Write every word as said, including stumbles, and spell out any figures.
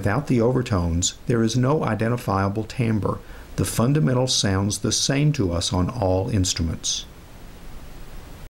Without the overtones, there is no identifiable timbre. The fundamental sounds the same to us on all instruments.